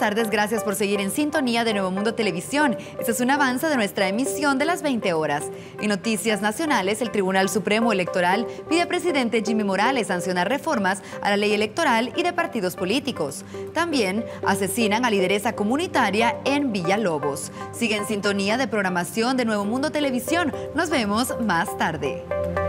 tardes, gracias por seguir en sintonía de Nuevo Mundo Televisión. Este es un avance de nuestra emisión de las 20 horas. En noticias nacionales, el Tribunal Supremo Electoral pide al presidente Jimmy Morales sancionar reformas a la ley electoral y de partidos políticos. También asesinan a lideresa comunitaria en Villalobos. Sigue en sintonía de programación de Nuevo Mundo Televisión. Nos vemos más tarde.